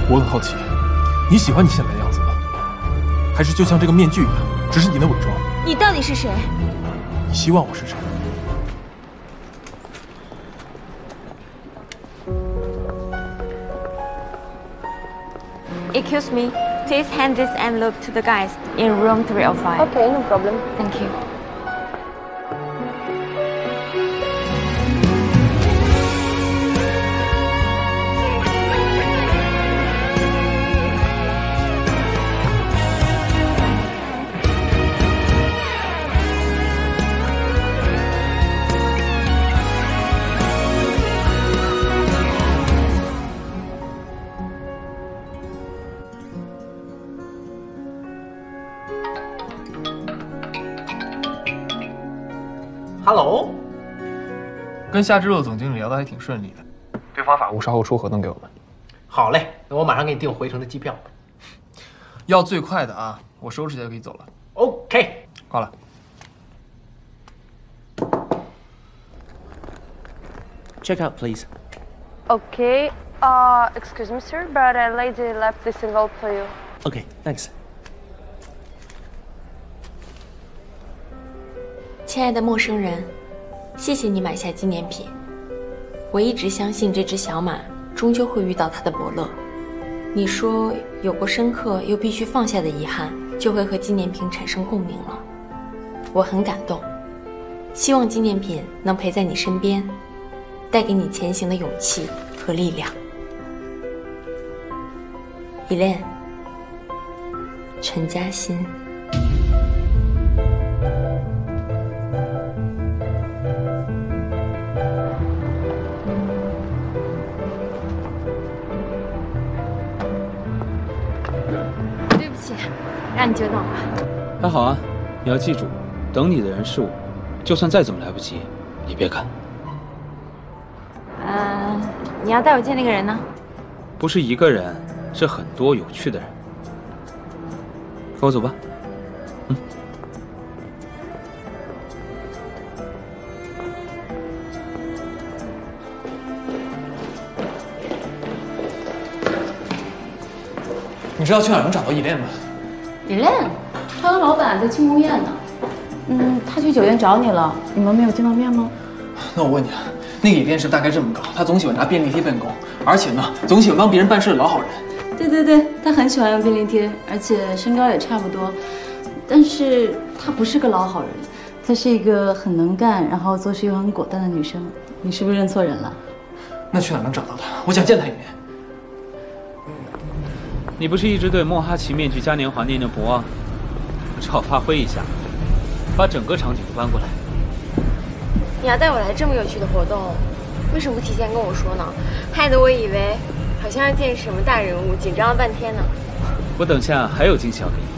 我很好奇，你喜欢你现在的样子吗？还是就像这个面具一样，只是你的伪装？ 你到底是谁？ 你希望我是谁？ Excuse me, please hand this envelope to the guys in room 305. Okay, no problem. Thank you. Hello， 跟夏之佑总经理聊得还挺顺利的，对方法务稍后出合同给我们。 好嘞，那我马上给你订回程的机票。 要最快的啊，我收拾一下就可以走了。 OK， 挂了。 Check out, please. Okay. Excuse me, sir, but a lady left this envelope for you. Okay, thanks. 亲爱的陌生人，谢谢你买下纪念品。我一直相信这只小马终究会遇到它的伯乐。你说有过深刻又必须放下的遗憾，就会和纪念品产生共鸣了。我很感动，希望纪念品能陪在你身边，带给你前行的勇气和力量。Elaine， 陈嘉欣。 对不起，让你久等了。 还好啊，你要记住，等你的人是我，就算再怎么来不及，也别赶。 你要带我见那个人呢？ 不是一个人，是很多有趣的人。跟我走吧。 你知道去哪儿能找到Elaine吗 ？Elaine，他跟老板在庆功宴呢。他去酒店找你了，你们没有见到面吗？ 那我问你啊，那个Elaine是大概这么高，他总喜欢拿便利贴办公，而且呢，总喜欢帮别人办事的老好人。 对，他很喜欢用便利贴，而且身高也差不多。但是她不是个老好人，她是一个很能干，然后做事又很果断的女生。你是不是认错人了？ 那去哪儿能找到她？我想见她一面。 你不是一直对莫哈奇面具嘉年华念念不忘？我只好发挥一下，把整个场景都搬过来。 你要带我来这么有趣的活动，为什么不提前跟我说呢？害得我以为好像要见什么大人物，紧张了半天呢。 我等下还有惊喜要给你。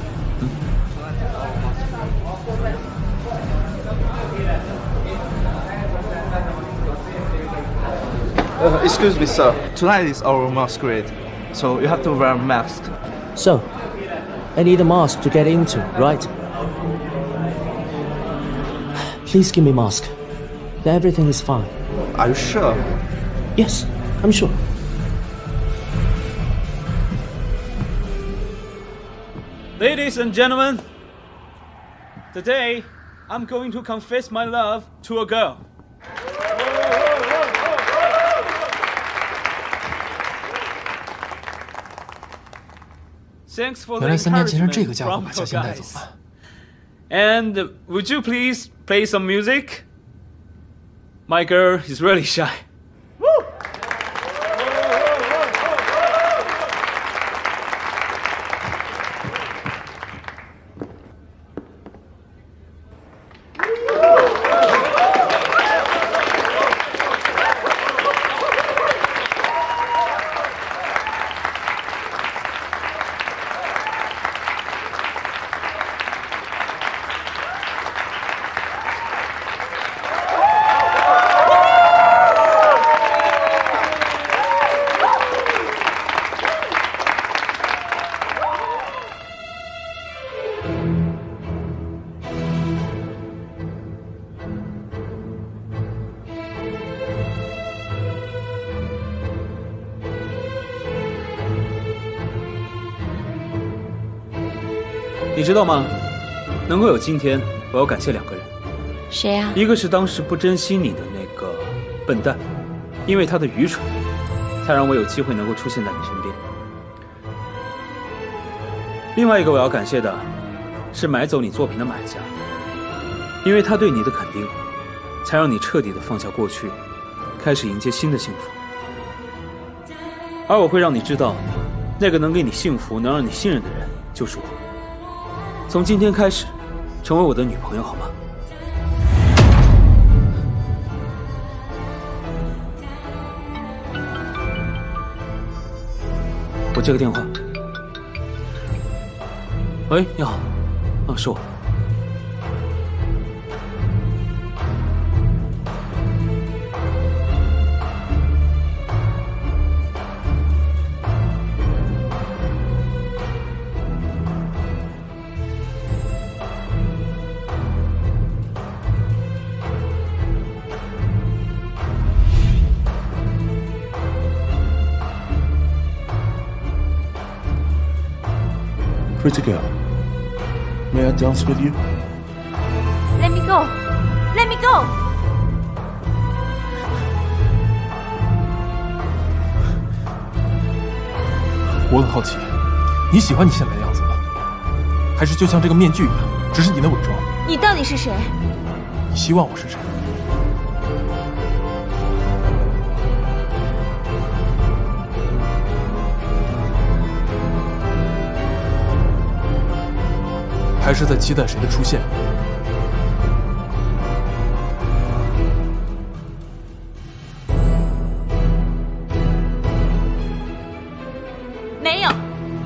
Excuse me, sir. Tonight is our masquerade. So you have to wear a mask. So, I need a mask to get into, right? Please give me a mask. Everything is fine. Are you sure? Yes, I'm sure. Ladies and gentlemen, today I'm going to confess my love to a girl. Thanks for the 原来3年前是这 encouragement 个家伙 from 把 the 嘉欣带走 guys. 的。 And would you please play some music? My girl is really shy. 你知道吗？能够有今天，我要感谢2个人。 谁呀？ 一个是当时不珍惜你的那个笨蛋，因为他的愚蠢，才让我有机会能够出现在你身边。另外一个我要感谢的，是买走你作品的买家，因为他对你的肯定，才让你彻底的放下过去，开始迎接新的幸福。而我会让你知道，那个能给你幸福、能让你信任的人就是我。从今天开始，成为我的女朋友好吗？我接个电话。喂，你好。是我。 Pretty girl, may I dance with you? Let me go! Let me go! 我很好奇，你喜欢你现在的样子吗？还是就像这个面具一样，只是你的伪装？ 你到底是谁？ 你希望我是谁？还是在期待谁的出现？ 没有。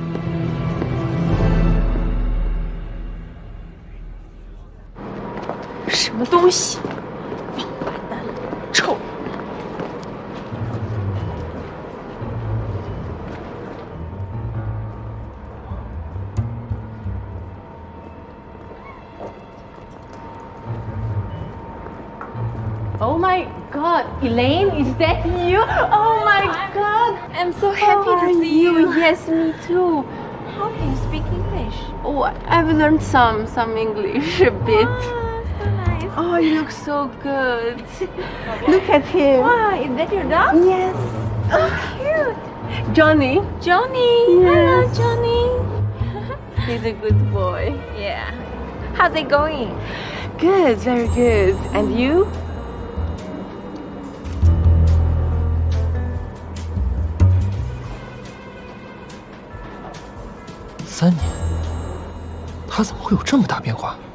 什么东西？王八蛋，臭！ Oh my God, Elaine, is that you? Oh my God, I'm so happy to see you. Yes, me too. How can you speak English? Oh, I've learned some English a bit. So nice. Oh, you look so good. Look at him. Wow, is that your dog? Yes. So cute. Johnny. Johnny. Hello, Yes. Johnny. He's a good boy. Yeah. How's it going? Good, very good. And you? 3年，他怎么会有这么大变化？